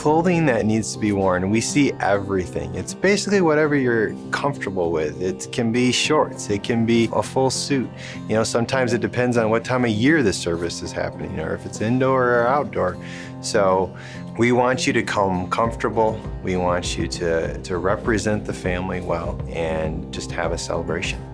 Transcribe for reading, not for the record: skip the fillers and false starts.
clothing that needs to be worn. We see everything. It's basically whatever you're comfortable with. It can be shorts, it can be a full suit. You know, sometimes it depends on what time of year the service is happening or if it's indoor or outdoor. So we want you to come comfortable. We want you to represent the family well and just have a celebration.